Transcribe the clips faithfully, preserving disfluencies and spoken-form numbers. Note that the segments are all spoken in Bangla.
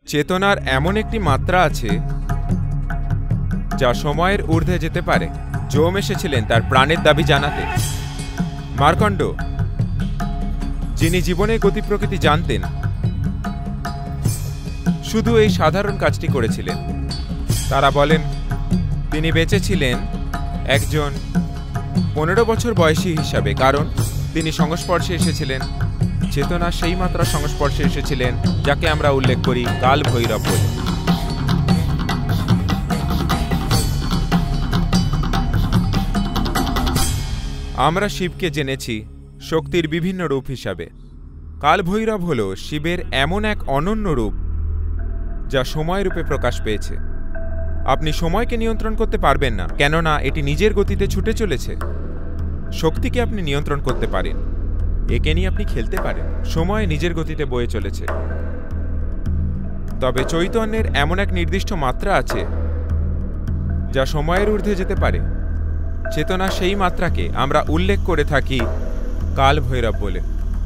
চেতনার এমন একটি মাত্রা আছে যা সময়ের ঊর্ধ্বে যেতে পারে। যম এসেছিলেন তার প্রাণের দাবি জানাতে। মার্কণ্ড, যিনি জীবনের গতি প্রকৃতি জানতেন, শুধু এই সাধারণ কাজটি করেছিলেন। তারা বলেন তিনি বেঁচে ছিলেন একজন পনেরো বছর বয়সী হিসাবে, কারণ তিনি সংস্পর্শে এসেছিলেন চেতনা, সেই মাত্রার সংস্পর্শে এসেছিলেন যাকে আমরা উল্লেখ করি কাল ভৈরব বলে। আমরা শিবকে জেনেছি শক্তির বিভিন্ন রূপ হিসাবে। কাল ভৈরব হল শিবের এমন এক অনন্য রূপ যা সময় রূপে প্রকাশ পেয়েছে। আপনি সময়কে নিয়ন্ত্রণ করতে পারবেন না, কেননা এটি নিজের গতিতে ছুটে চলেছে। শক্তিকে আপনি নিয়ন্ত্রণ করতে পারেন, একে নিয়ে আপনি খেলতে পারেন। সময় নিজের গতিতে বয়ে চলেছে, তবে চৈতন্যের এমন এক নির্দিষ্ট মাত্রা আছে যা সময়ের ঊর্ধ্বে যেতে পারে। চেতনা সেই মাত্রাকে আমরা উল্লেখ করে থাকি কাল ভৈরব বলে।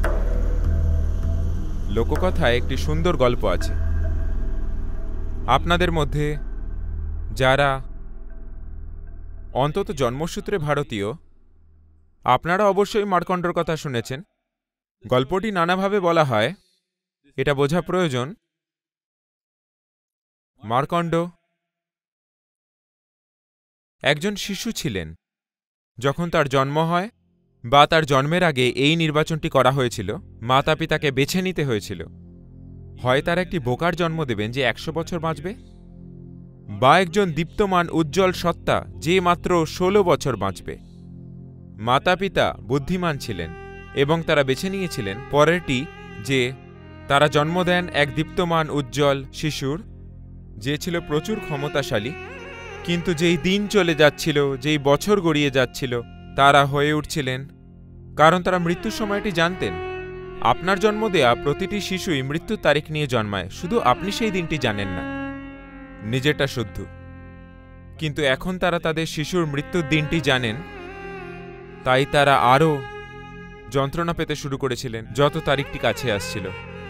লোককথায় একটি সুন্দর গল্প আছে। আপনাদের মধ্যে যারা অন্তত জন্মসূত্রে ভারতীয়, আপনারা অবশ্যই মার্কণ্ডর কথা শুনেছেন। গল্পটি নানাভাবে বলা হয়, এটা বোঝা প্রয়োজন। মার্কণ্ড একজন শিশু ছিলেন যখন তার জন্ম হয়, বা তার জন্মের আগে এই নির্বাচনটি করা হয়েছিল। মাতা পিতাকে বেছে নিতে হয়েছিল, হয় তার একটি বোকার জন্ম দেবেন যে একশো বছর বাঁচবে, বা একজন দীপ্তমান উজ্জ্বল সত্তা যে মাত্র ষোলো বছর বাঁচবে। মাতা পিতা বুদ্ধিমান ছিলেন এবং তারা বেছে নিয়েছিলেন পরেরটি, যে তারা জন্ম দেন এক দীপ্তমান উজ্জ্বল শিশুর, যে ছিল প্রচুর ক্ষমতাশালী, কিন্তু যেই দিন চলে যাচ্ছিল, যেই বছর গড়িয়ে যাচ্ছিল, তারা হয়ে উঠছিলেন, কারণ তারা মৃত্যুর সময়টি জানতেন। আপনার জন্ম দেয়া প্রতিটি শিশুই মৃত্যুর তারিখ নিয়ে জন্মায়, শুধু আপনি সেই দিনটি জানেন না, নিজেরটা শুদ্ধ। কিন্তু এখন তারা তাদের শিশুর মৃত্যুর দিনটি জানেন, তাই তারা আরও যন্ত্রণা পেতে শুরু করেছিলেন যত তারিখটি কাছে আসছিল,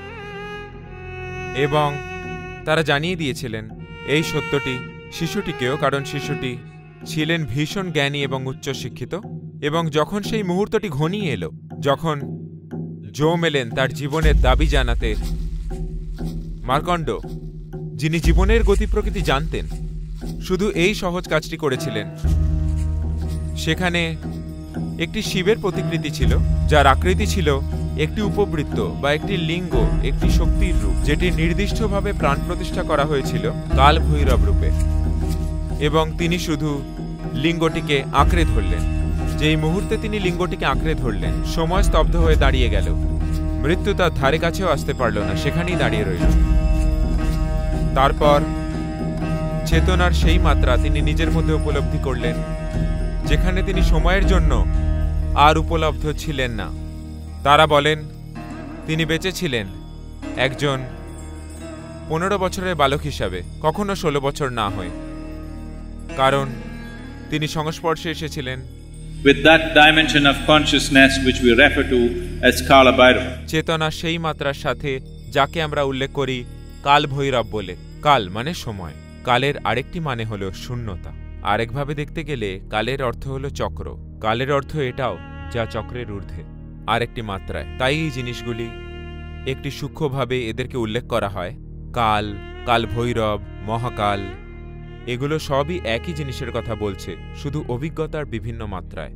এবং তারা জানিয়ে দিয়েছিলেন এই সত্যটি শিশুটিকেও, কারণ শিশুটি ছিলেন ভীষণ জ্ঞানী এবং উচ্চশিক্ষিত। এবং যখন সেই মুহূর্তটি ঘনিয়ে এলো, যখন যম এলেন তার জীবনের দাবি জানাতে, মার্কণ্ড, যিনি জীবনের গতি প্রকৃতি জানতেন, শুধু এই সহজ কাজটি করেছিলেন। সেখানে একটি শিবের প্রতিকৃতি ছিল, যার আকৃতি ছিল একটি উপবৃত্ত বা একটি লিঙ্গ, একটি শক্তির রূপ, যেটি নির্দিষ্টভাবে প্রাণ প্রতিষ্ঠা করা হয়েছিল কাল ভৈরব রূপে। এবং তিনি শুধু লিঙ্গটিকে আঁকড়ে ধরলেন। যেই মুহূর্তে তিনি লিঙ্গটিকে আঁকড়ে ধরলেন, সময় স্তব্ধ হয়ে দাঁড়িয়ে গেল। মৃত্যু তার ধারে কাছেও আসতে পারল না, সেখানেই দাঁড়িয়ে রইল। তারপর চেতনার সেই মাত্রা তিনি নিজের মধ্যে উপলব্ধি করলেন, যেখানে তিনি সময়ের জন্য আর উপলব্ধ ছিলেন না। তারা বলেন তিনি বেঁচে ছিলেন একজন পনেরো বছরের বালক হিসাবে, কখনো ষোলো বছর না হয়ে, কারণ তিনি সংস্পর্শে এসেছিলেন with that dimension of consciousness which we refer to as Kala Bhairava. চেতনা সেই মাত্রার সাথে যাকে আমরা উল্লেখ করি কাল ভৈরব বলে। কাল মানে সময়, কালের আরেকটি মানে হলো শূন্যতা। আরেকভাবে দেখতে গেলে কালের অর্থ হলো চক্র। কালের অর্থ এটাও যা চক্রের ঊর্ধ্বে, আরেকটি মাত্রায়। তাই এই জিনিসগুলি একটি সূক্ষ্মভাবে এদেরকে উল্লেখ করা হয়। কাল, কাল ভৈরব, মহাকাল, এগুলো সবই একই জিনিসের কথা বলছে, শুধু অভিজ্ঞতার বিভিন্ন মাত্রায়।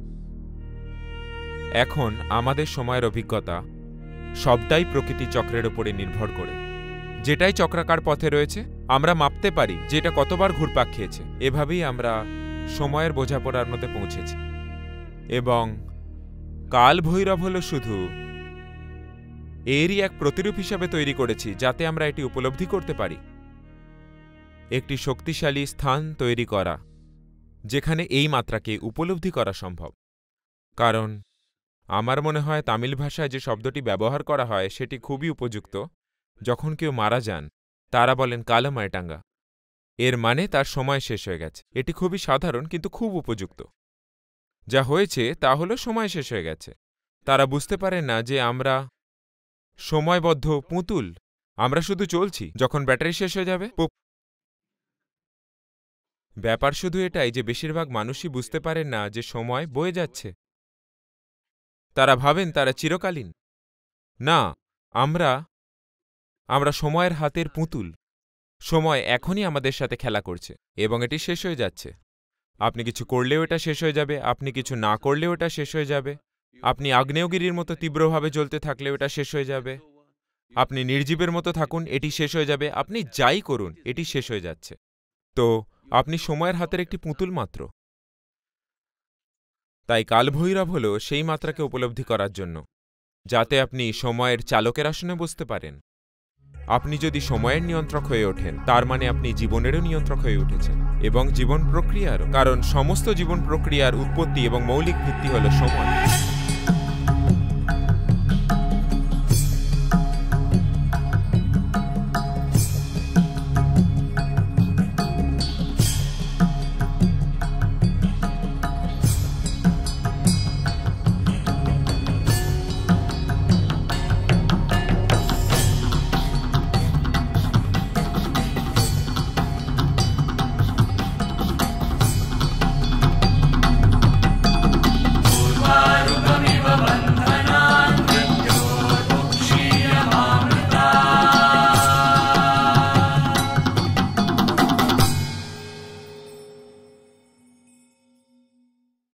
এখন আমাদের সময়ের অভিজ্ঞতা সবটাই প্রকৃতি চক্রের উপরে নির্ভর করে। যেটাই চক্রাকার পথে রয়েছে আমরা মাপতে পারি যে এটা কতবার ঘুরপাক খেয়েছে। এভাবেই আমরা সময়ের বোঝাপড়ার মধ্যে পৌঁছেছি। এবং কাল ভৈরব হল শুধু এরই এক প্রতিরূপ হিসাবে তৈরি করেছি, যাতে আমরা এটি উপলব্ধি করতে পারি। একটি শক্তিশালী স্থান তৈরি করা যেখানে এই মাত্রাকে উপলব্ধি করা সম্ভব। কারণ আমার মনে হয় তামিল ভাষায় যে শব্দটি ব্যবহার করা হয় সেটি খুবই উপযুক্ত। যখন কেউ মারা যান তারা বলেন কালমায়টাঙ্গা, এর মানে তার সময় শেষ হয়ে গেছে। এটি খুবই সাধারণ কিন্তু খুব উপযুক্ত। যা হয়েছে তা হলো সময় শেষ হয়ে গেছে। তারা বুঝতে পারেন না যে আমরা সময়বদ্ধ পুতুল, আমরা শুধু চলছি, যখন ব্যাটারি শেষ হয়ে যাবে পুপ। ব্যাপার শুধু এটাই যে বেশিরভাগ মানুষই বুঝতে পারেন না যে সময় বয়ে যাচ্ছে। তারা ভাবেন তারা চিরকালীন। না, আমরা আমরা সময়ের হাতের পুতুল। সময় এখনই আমাদের সাথে খেলা করছে এবং এটি শেষ হয়ে যাচ্ছে। আপনি কিছু করলেও এটা শেষ হয়ে যাবে, আপনি কিছু না করলেও এটা শেষ হয়ে যাবে, আপনি আগ্নেয়গিরির মতো তীব্রভাবে জ্বলতে থাকলেও এটা শেষ হয়ে যাবে, আপনি নির্জীবের মতো থাকুন, এটি শেষ হয়ে যাবে, আপনি যাই করুন এটি শেষ হয়ে যাচ্ছে। তো আপনি সময়ের হাতের একটি পুতুল মাত্র। তাই কালভৈরব হল সেই মাত্রাকে উপলব্ধি করার জন্য, যাতে আপনি সময়ের চালকের আসনে বসতে পারেন। আপনি যদি সময়ের নিয়ন্ত্রক হয়ে ওঠেন, তার মানে আপনি জীবনেরও নিয়ন্ত্রক হয়ে উঠেছেন, এবং জীবন প্রক্রিয়ারও, কারণ সমস্ত জীবন প্রক্রিয়ার উৎপত্তি এবং মৌলিক ভিত্তি হল সময়।